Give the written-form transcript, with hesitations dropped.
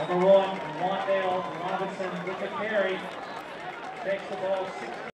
Number 1, WanDale Robinson with the carry. Takes the ball 60.